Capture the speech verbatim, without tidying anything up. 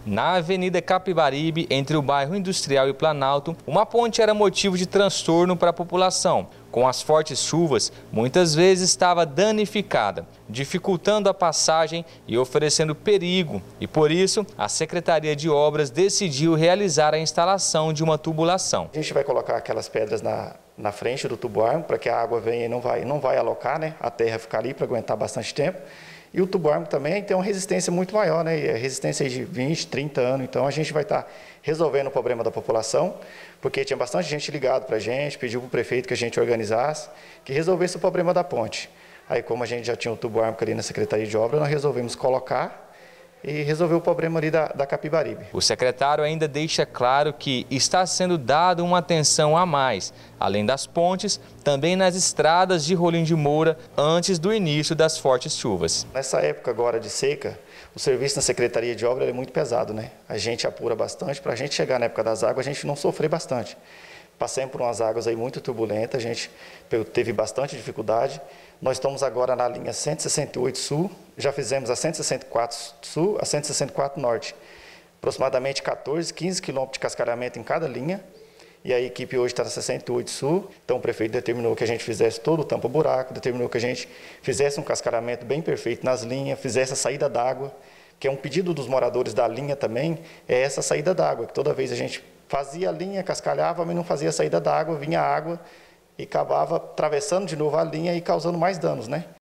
Na Avenida Capibaribe, entre o bairro Industrial e Planalto, uma ponte era motivo de transtorno para a população. Com as fortes chuvas, muitas vezes estava danificada, dificultando a passagem e oferecendo perigo. E por isso, a Secretaria de Obras decidiu realizar a instalação de uma tubulação. A gente vai colocar aquelas pedras na, na frente do tubo-armo para que a água venha e não vai, não vai alocar, né? A terra ficar ali para aguentar bastante tempo. E o tubo-armo também tem uma resistência muito maior, né? E a resistência de vinte, trinta anos. Então a gente vai estar resolvendo o problema da população, porque tinha bastante gente ligado para a gente, pediu para o prefeito que a gente organizasse, que resolvesse o problema da ponte. Aí, como a gente já tinha o tubo-armo ali na Secretaria de Obras, nós resolvemos colocar e resolver o problema ali da, da Capibaribe. O secretário ainda deixa claro que está sendo dado uma atenção a mais, além das pontes, também nas estradas de Rolim de Moura, antes do início das fortes chuvas. Nessa época agora de seca, o serviço na Secretaria de Obras é muito pesado, né? A gente apura bastante, para a gente chegar na época das águas, a gente não sofrer bastante. Passamos por umas águas aí muito turbulentas, a gente teve bastante dificuldade. Nós estamos agora na linha cento e sessenta e oito Sul, já fizemos a cento e sessenta e quatro Sul, a cento e sessenta e quatro Norte. Aproximadamente quatorze, quinze quilômetros de cascalhamento em cada linha. E a equipe hoje está na sessenta e oito Sul, então o prefeito determinou que a gente fizesse todo o tampa-buraco, determinou que a gente fizesse um cascalhamento bem perfeito nas linhas, fizesse a saída d'água, que é um pedido dos moradores da linha também, é essa saída d'água, que toda vez a gente fazia a linha, cascalhava, mas não fazia a saída d'água, vinha água e acabava atravessando de novo a linha e causando mais danos, né?